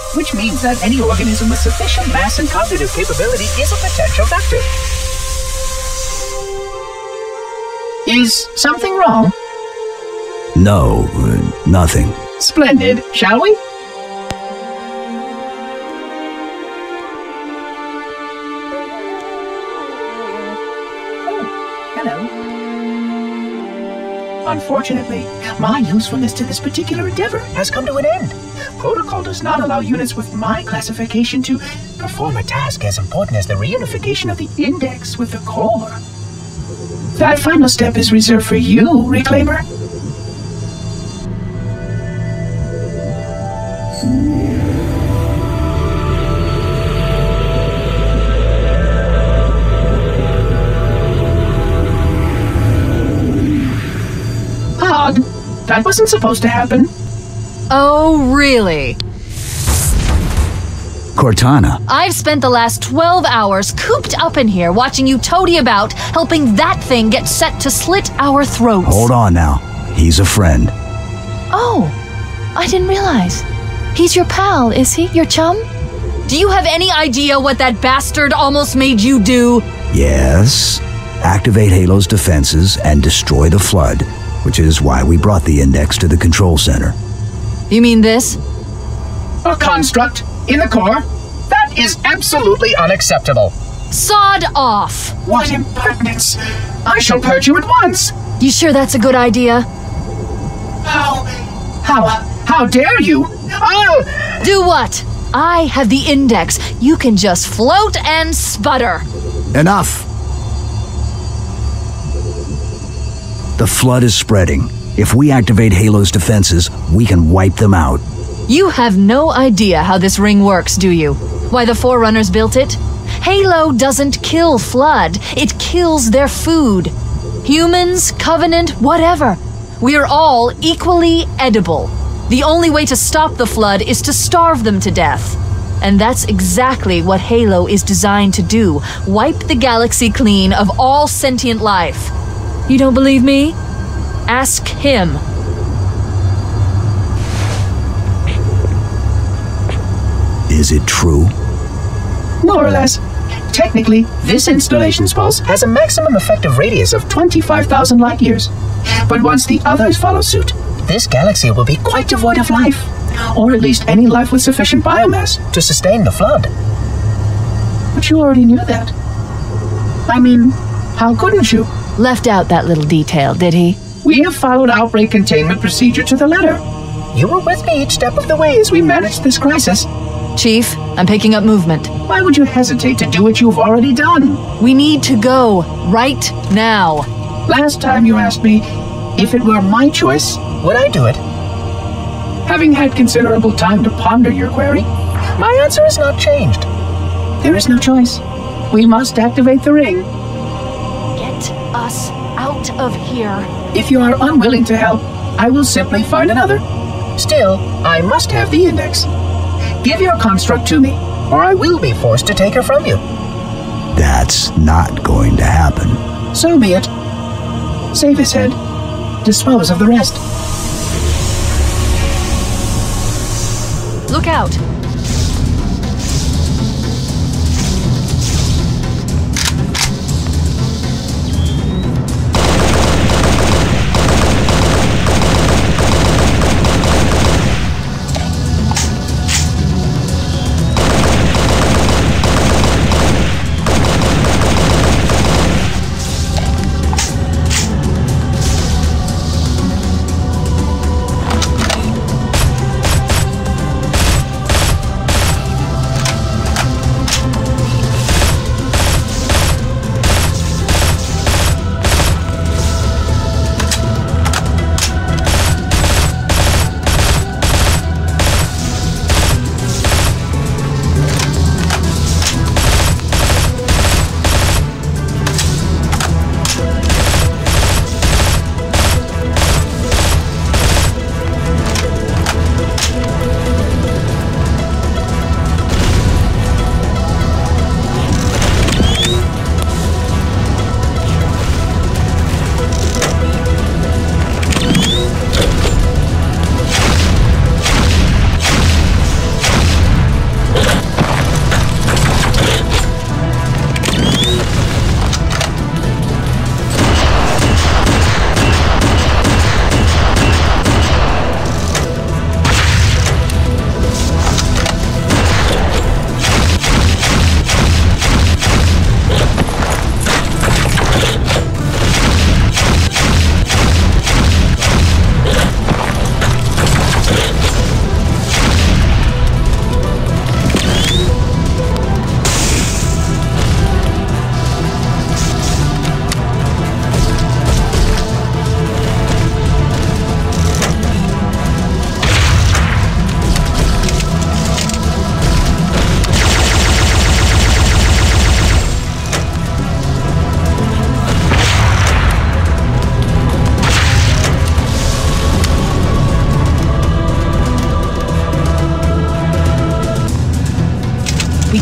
which means that any organism with sufficient mass and cognitive capability is a potential vector. Is something wrong? No, nothing. Splendid, shall we? Unfortunately, my usefulness to this particular endeavor has come to an end. Protocol does not allow units with my classification to perform a task as important as the reunification of the index with the core. That final step is reserved for you, Reclaimer. That wasn't supposed to happen. Oh, really? Cortana. I've spent the last 12 hours cooped up in here watching you toady about, helping that thing get set to slit our throats. Hold on now. He's a friend. Oh, I didn't realize. He's your pal, is he? Your chum? Do you have any idea what that bastard almost made you do? Yes. Activate Halo's defenses and destroy the Flood, which is why we brought the index to the control center. You mean this? A construct in the core? That is absolutely unacceptable. Sod off! What impertinence! I shall purge you at once! You sure that's a good idea? How dare you? I'll... Do what? I have the index. You can just float and sputter. Enough! The Flood is spreading. If we activate Halo's defenses, we can wipe them out. You have no idea how this ring works, do you? Why the Forerunners built it? Halo doesn't kill Flood. It kills their food. Humans, Covenant, whatever. We're all equally edible. The only way to stop the Flood is to starve them to death. And that's exactly what Halo is designed to do. Wipe the galaxy clean of all sentient life. You don't believe me? Ask him. Is it true? More or less. Technically, this installation's pulse has a maximum effective radius of 25,000 light years. But once the others follow suit, this galaxy will be quite devoid of life. Or at least any life with sufficient biomass to sustain the Flood. But you already knew that. I mean, how couldn't you? Left out that little detail, did he? We have followed outbreak containment procedure to the letter. You were with me each step of the way as we managed this crisis. Chief, I'm picking up movement. Why would you hesitate to do what you've already done? We need to go, right now. Last time you asked me, if it were my choice, would I do it? Having had considerable time to ponder your query, my answer has not changed. There is no choice. We must activate the ring. Get us out of here. If you are unwilling to help, I will simply find another. Still, I must have the index. Give your construct to me, or I will be forced to take her from you. That's not going to happen. So be it. Save his head. Dispose of the rest. Look out.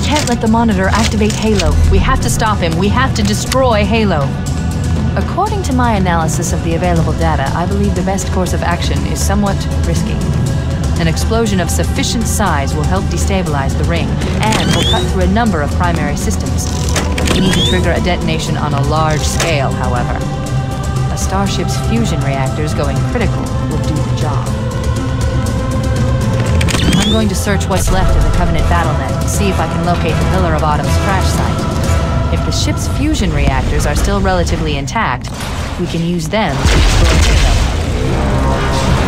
can't let the Monitor activate Halo. We have to stop him. We have to destroy Halo. According to my analysis of the available data, I believe the best course of action is somewhat risky. An explosion of sufficient size will help destabilize the ring, and will cut through a number of primary systems. We need to trigger a detonation on a large scale, however. A starship's fusion reactors going critical will do the job. I'm going to search what's left of the Covenant BattleNet and see if I can locate the Pillar of Autumn's crash site. If the ship's fusion reactors are still relatively intact, we can use them to destroy Halo.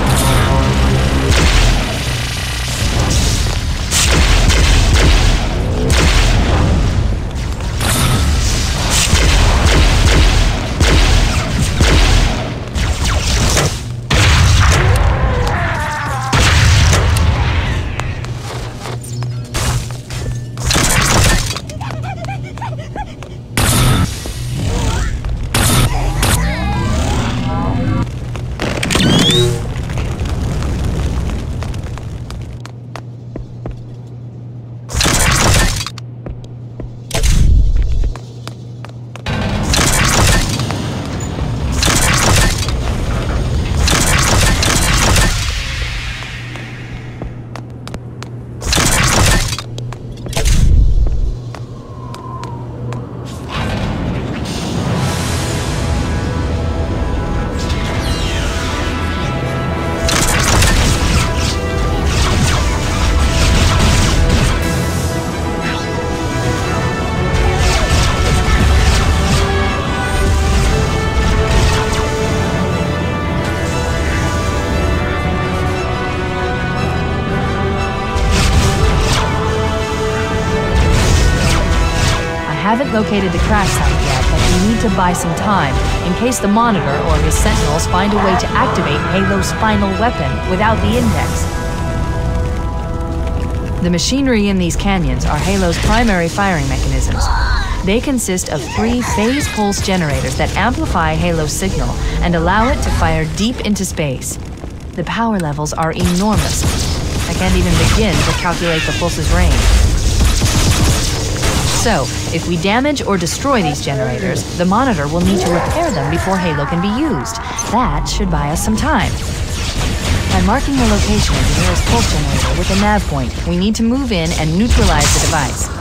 I haven't located the crash site yet, but we need to buy some time in case the Monitor or his Sentinels find a way to activate Halo's final weapon without the Index. The machinery in these canyons are Halo's primary firing mechanisms. They consist of 3 phase pulse generators that amplify Halo's signal and allow it to fire deep into space. The power levels are enormous. I can't even begin to calculate the pulse's range. So, if we damage or destroy these generators, the Monitor will need to repair them before Halo can be used. That should buy us some time. By marking the location of the nearest pulse generator with a nav point, we need to move in and neutralize the device.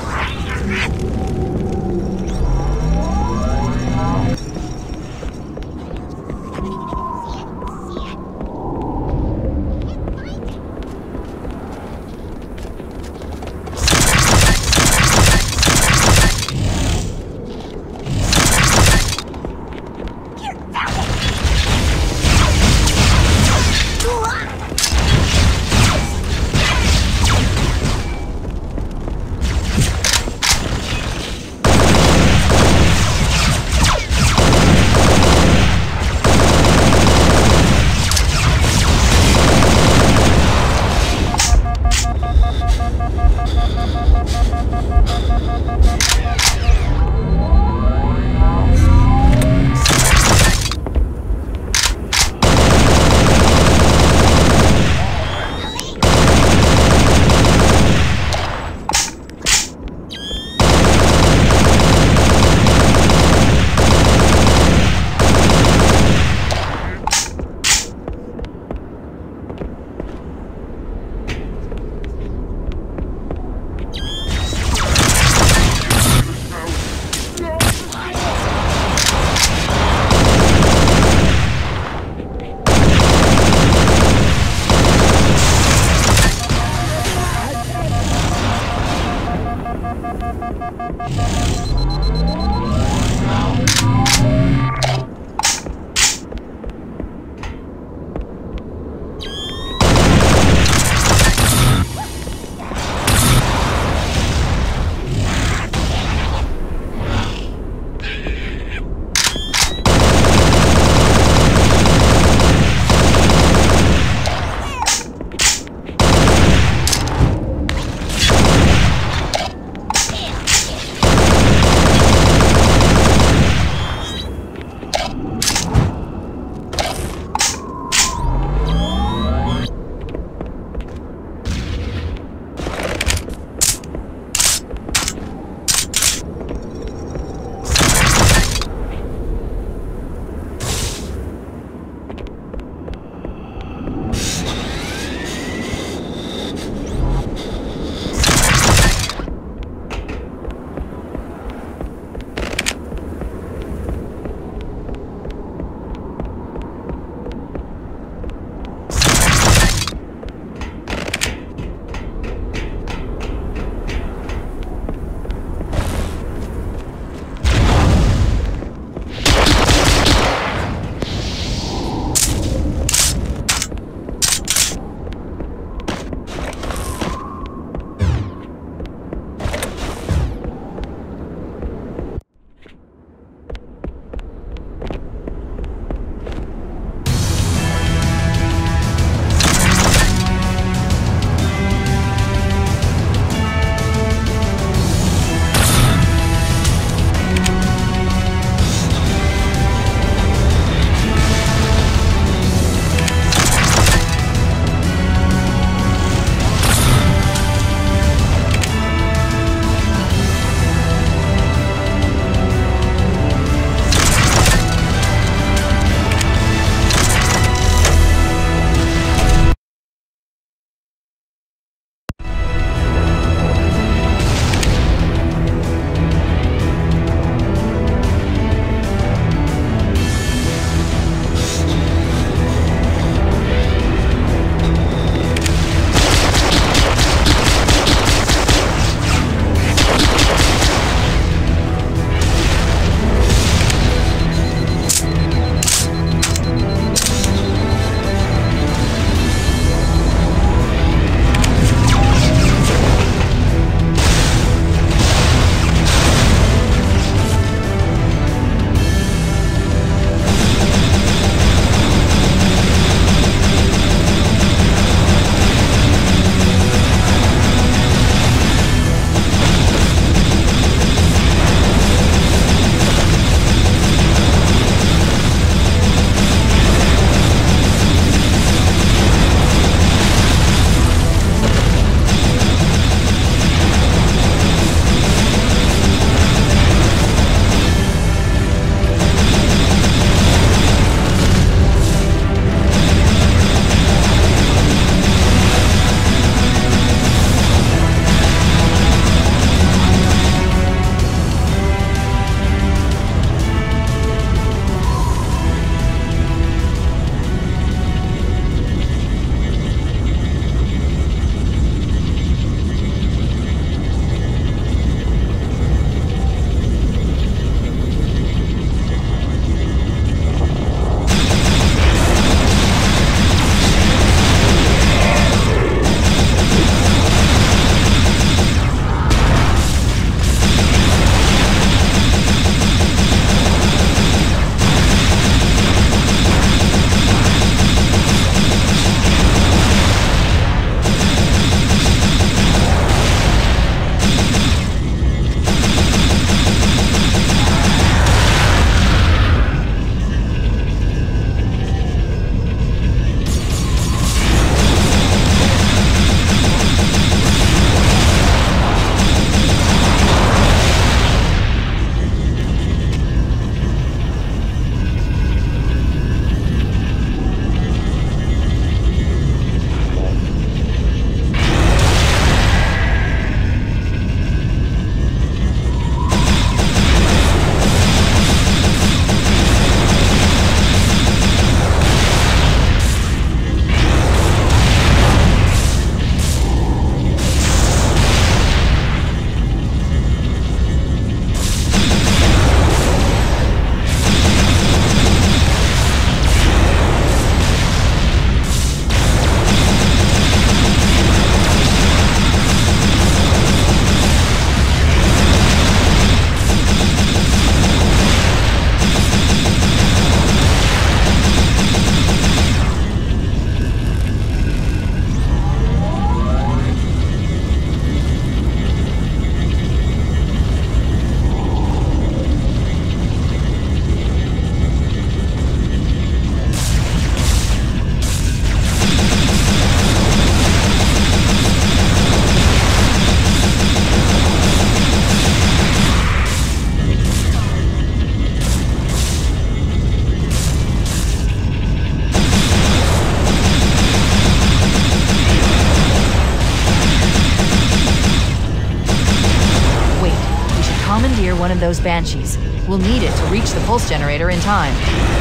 one of those Banshees. We'll need it to reach the pulse generator in time.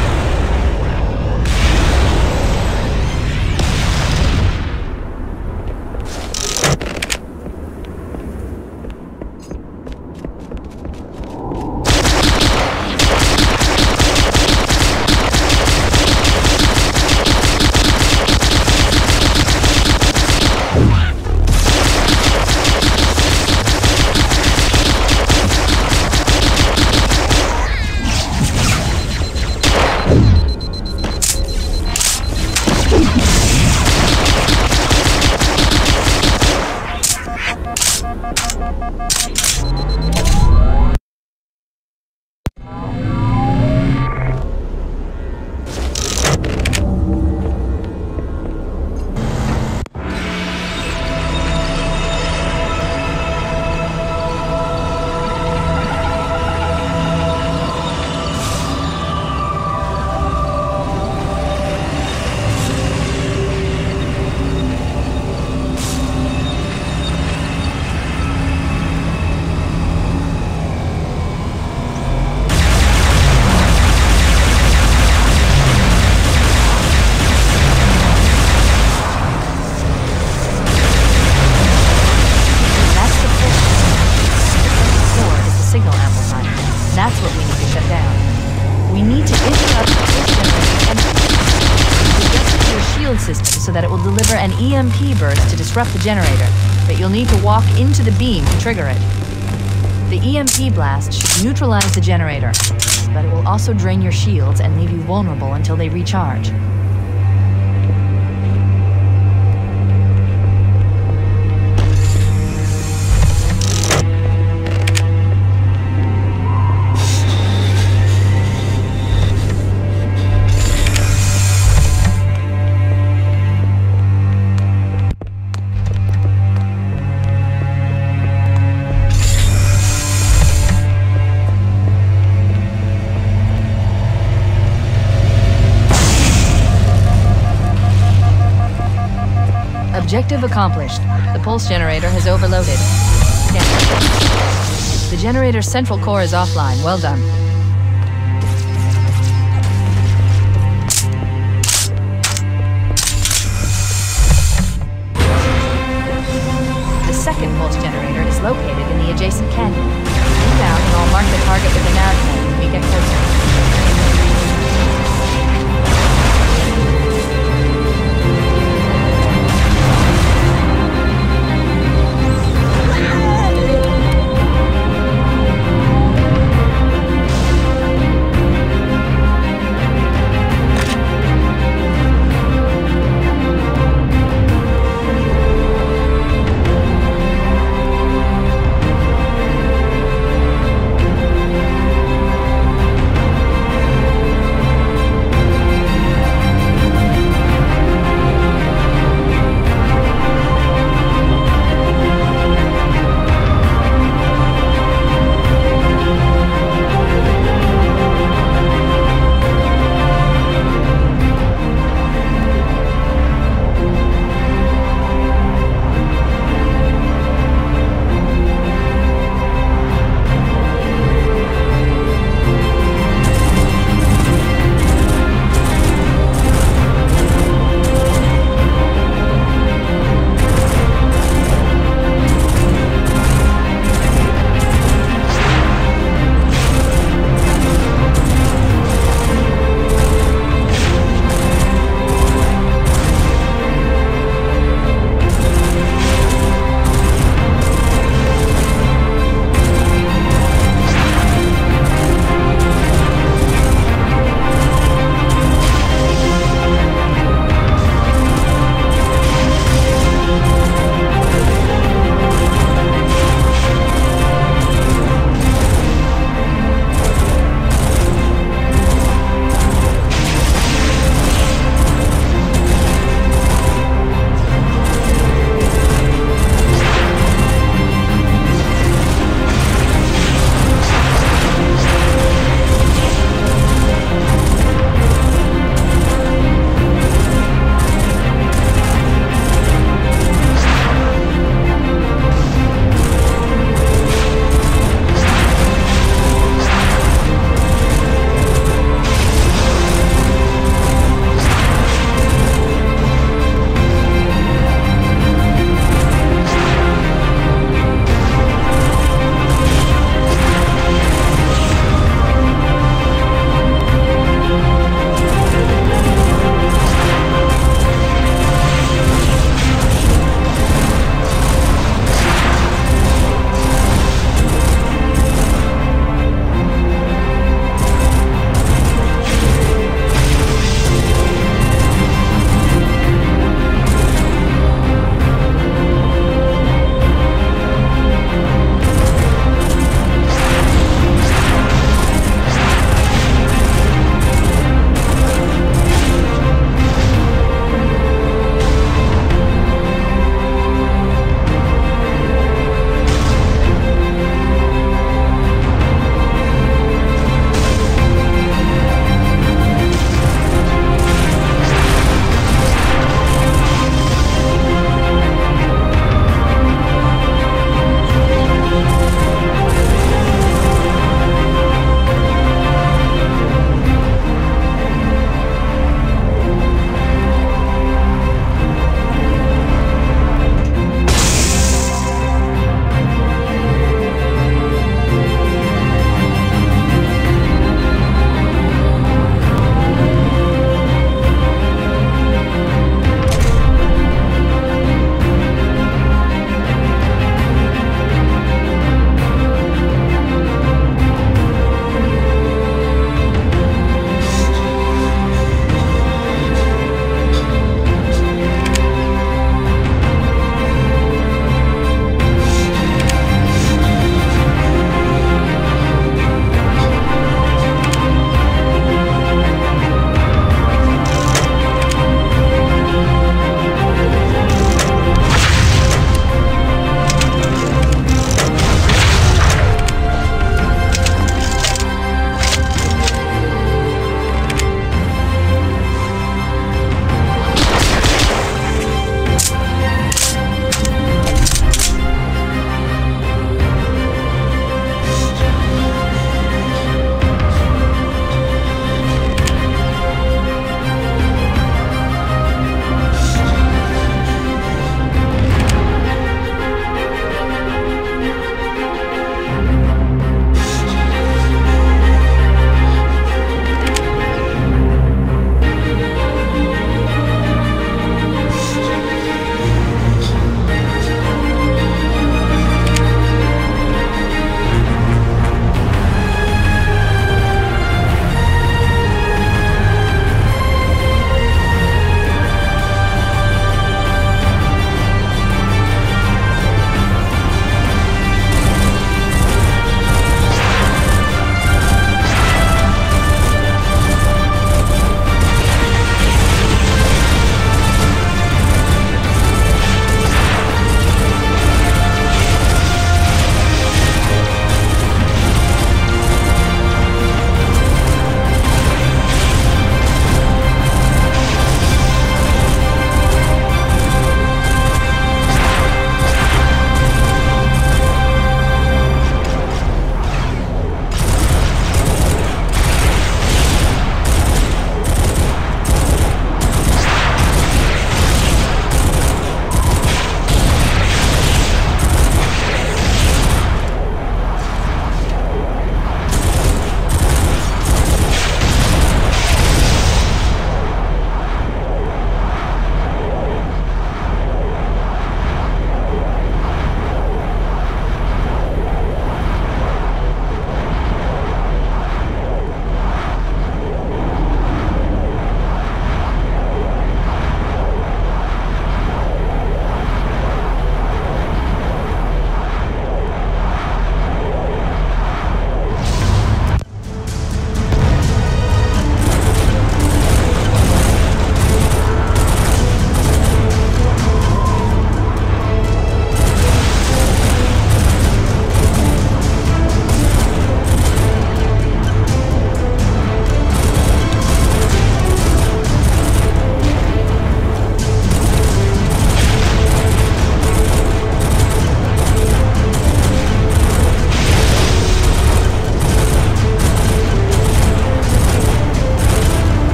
So that it will deliver an EMP burst to disrupt the generator, but you'll need to walk into the beam to trigger it. The EMP blast should neutralize the generator, but it will also drain your shields and leave you vulnerable until they recharge. Objective accomplished. The pulse generator has overloaded. The generator's central core is offline. Well done. The second pulse generator is located in the adjacent canyon. Move out and I'll mark the target with the nav point when we get closer.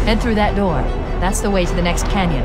Head through that door. That's the way to the next canyon.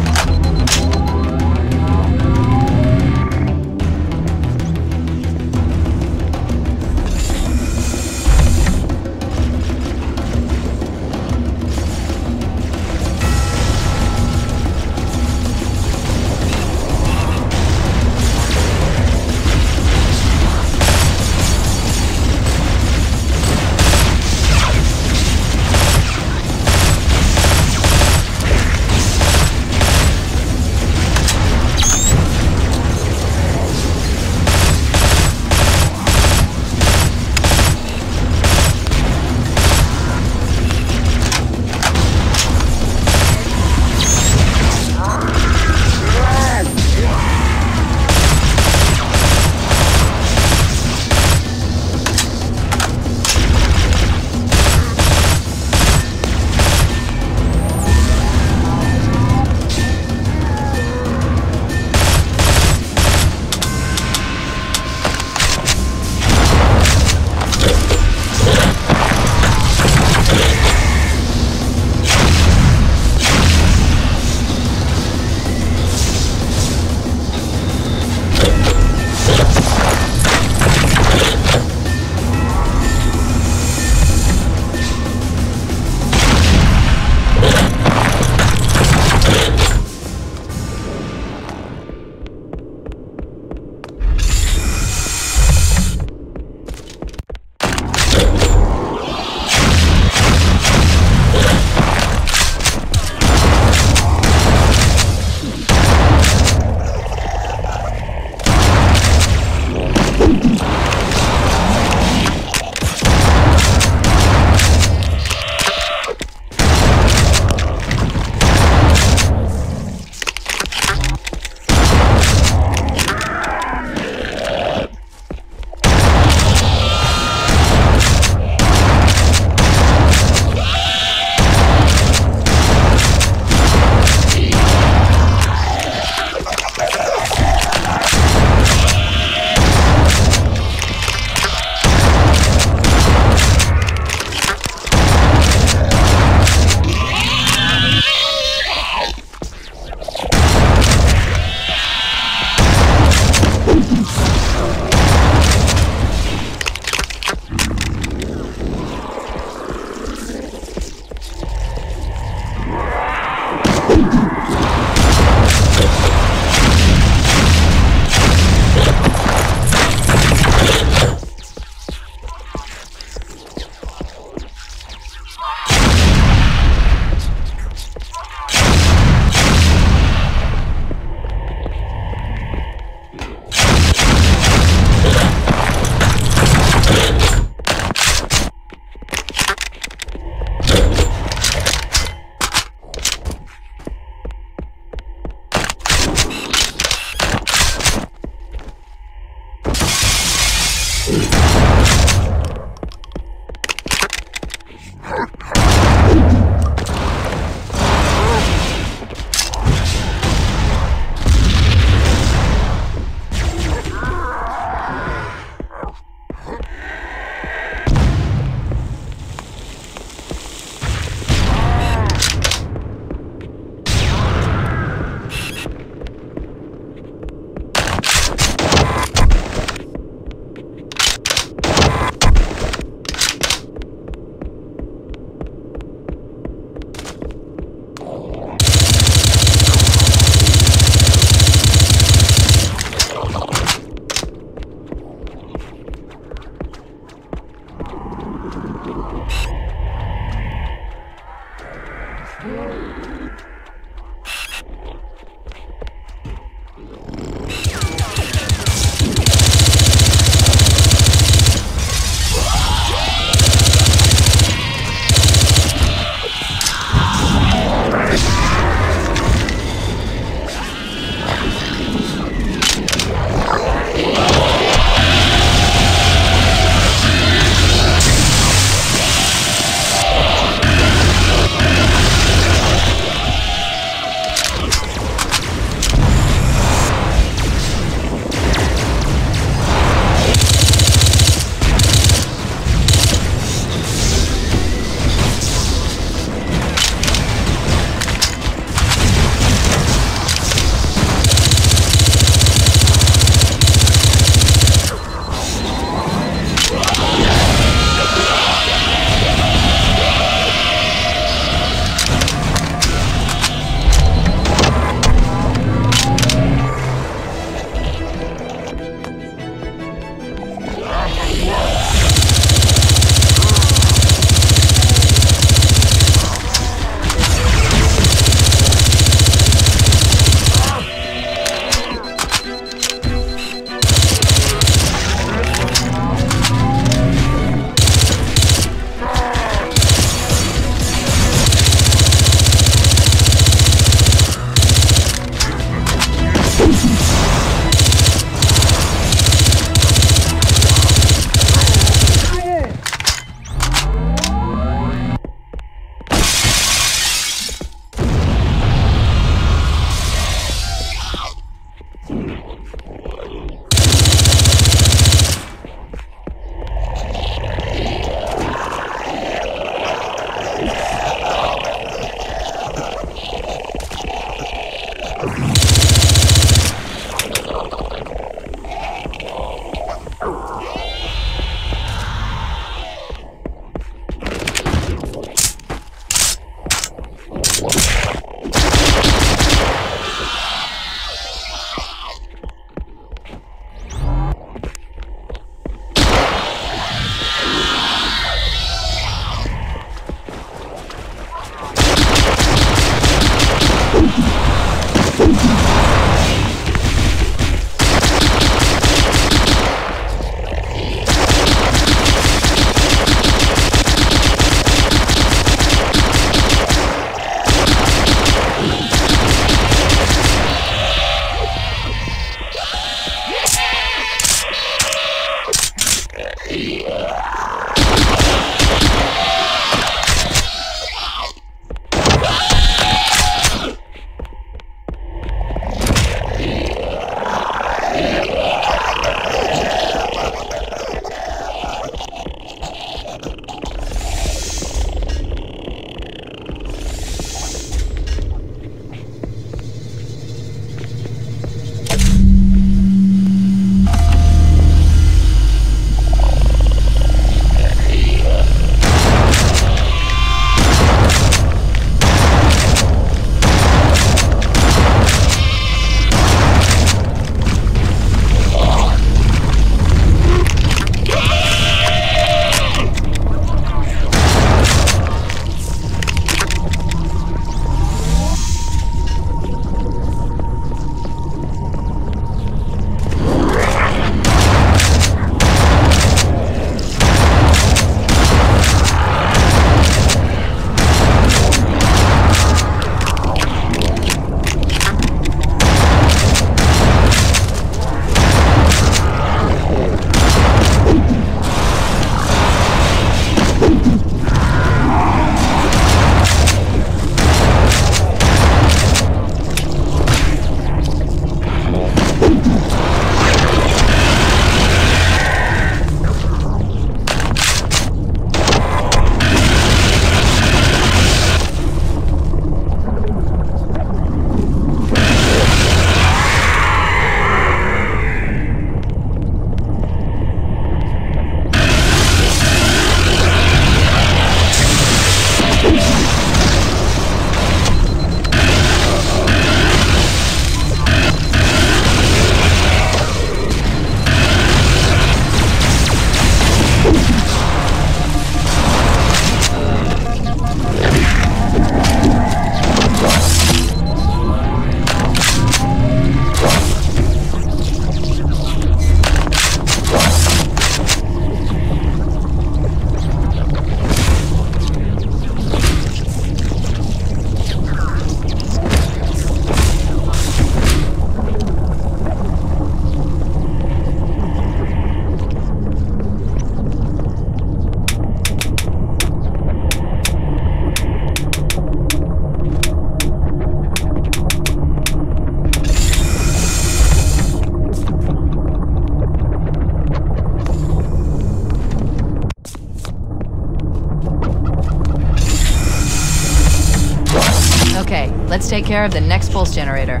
Let's take care of the next pulse generator.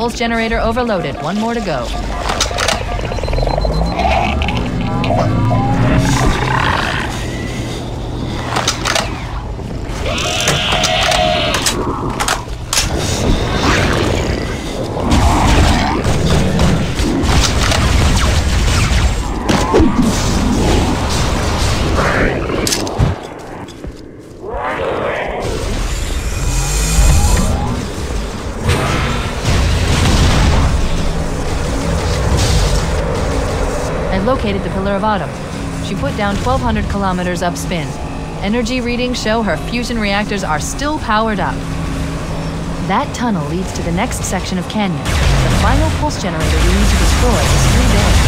Pulse generator overloaded. One more to go. Located the Pillar of Autumn. She put down 1,200 kilometers upspin. Energy readings show her fusion reactors are still powered up. That tunnel leads to the next section of canyon. The final pulse generator we need to destroy is through there.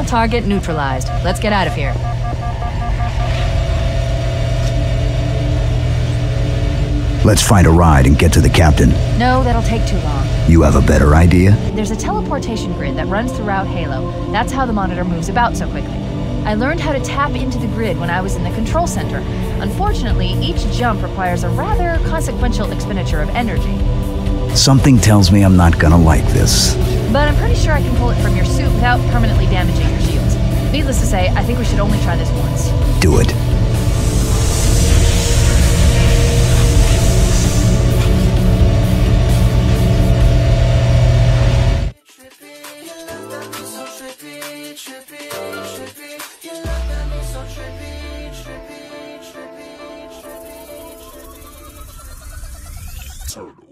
target neutralized. Let's get out of here. Let's find a ride and get to the captain. No, that'll take too long. You have a better idea? There's a teleportation grid that runs throughout Halo. That's how the monitor moves about so quickly. I learned how to tap into the grid when I was in the control center. Unfortunately, each jump requires a rather consequential expenditure of energy. Something tells me I'm not gonna like this. But I'm pretty sure I can pull it from your suit without permanently damaging your shields. Needless to say, I think we should only try this once. Do it. Turtle.